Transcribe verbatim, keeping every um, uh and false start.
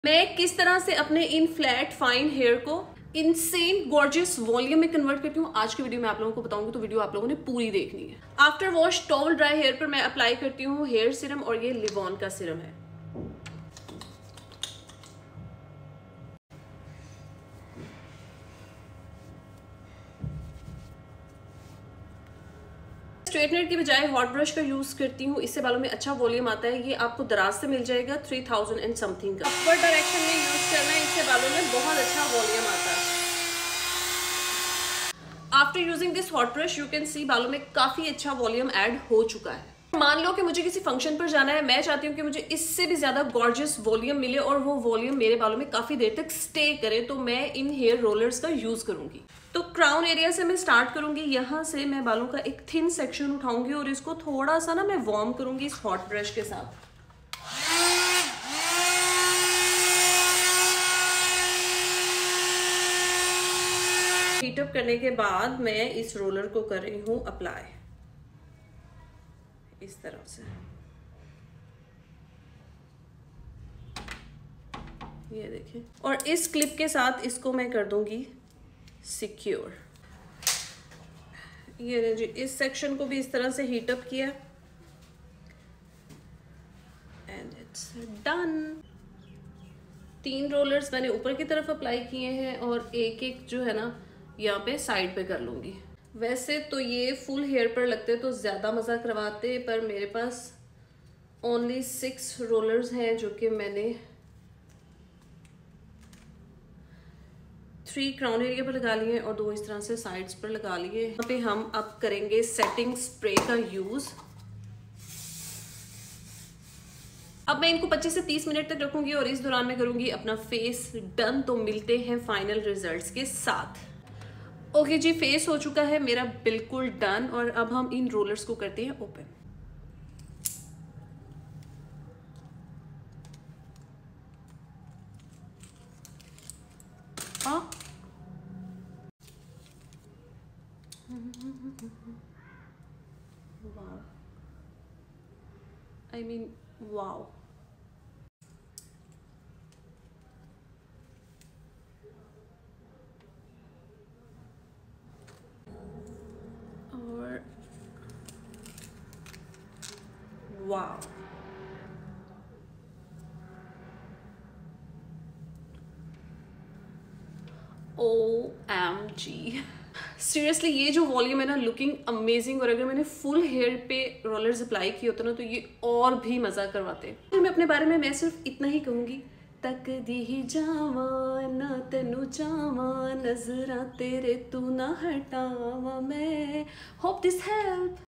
मैं किस तरह से अपने इन फ्लैट फाइन हेयर को इनसेन गॉर्जियस वॉल्यूम में कन्वर्ट करती हूँ, आज की वीडियो में आप लोगों को बताऊंगी, तो वीडियो आप लोगों ने पूरी देखनी है। After wash towel dry hair पर मैं अप्लाई करती हूँ हेयर सीरम, और ये लिवॉन का सीरम है। स्ट्रेटनर की बजाय हॉट ब्रश का यूज करती हूँ, इससे बालों में अच्छा वॉल्यूम आता है। ये आपको दराज से मिल जाएगा थ्री थाउजेंड एंड समथिंग का। अपवर्ड डायरेक्शन में यूज करना है, इससे बालों में बहुत अच्छा वॉल्यूम आता है। After using this hot brush you can see बालों में काफी अच्छा वॉल्यूम ऐड हो चुका है। मान लो कि मुझे किसी फंक्शन पर जाना है, मैं चाहती हूँ कि मुझे इससे भी ज्यादा गॉर्जियस वॉल्यूम मिले और वो वॉल्यूम मेरे बालों में काफी देर तक स्टे करे, तो मैं इन हेयर रोलर्स का यूज करूंगी। तो क्राउन एरिया से मैं स्टार्ट करूंगी। यहाँ से मैं बालों का एक थिन सेक्शन उठाऊंगी और इसको थोड़ा सा ना मैं वार्म करूंगी इस हॉट ब्रश के साथ। हीटअप करने के बाद मैं इस रोलर को कर रही हूँ अप्लाई इस तरह से। ये देखिए, और इस क्लिप के साथ इसको मैं कर दूंगी सिक्योर। ये जी, इस सेक्शन को भी इस तरह से हीटअप किया एंड इट्स डन। तीन रोलर्स मैंने ऊपर की तरफ अप्लाई किए हैं और एक एक जो है ना यहाँ पे साइड पे कर लूंगी। वैसे तो ये फुल हेयर पर लगते तो ज्यादा मजा करवाते, पर मेरे पास ओनली सिक्स रोलर्स हैं जो कि मैंने थ्री क्राउन एरिया पर लगा लिए और दो इस तरह से साइड्स पर लगा लिए। यहाँ पे हम अब करेंगे सेटिंग स्प्रे का यूज। अब मैं इनको पच्चीस से तीस मिनट तक रखूंगी और इस दौरान मैं करूंगी अपना फेस डन। तो मिलते हैं फाइनल रिजल्ट्स के साथ। ओके जी, फेस हो चुका है मेरा बिल्कुल डन, और अब हम इन रोलर्स को करते हैं ओपन। हाँ, वाओ, आई मीन वाओ। और wow, O M G, seriously ये जो वॉल्यूम है ना, लुकिंग अमेजिंग। और अगर मैंने फुल हेयर पे रोलर्स अप्लाई किए होते ना तो ये और भी मजा करवाते। मैं अपने बारे में मैं सिर्फ इतना ही कहूंगी, तक दी ही जावा ना तेनू चावा, नजरा तेरे तू ना हटावा मैं। Hope this help.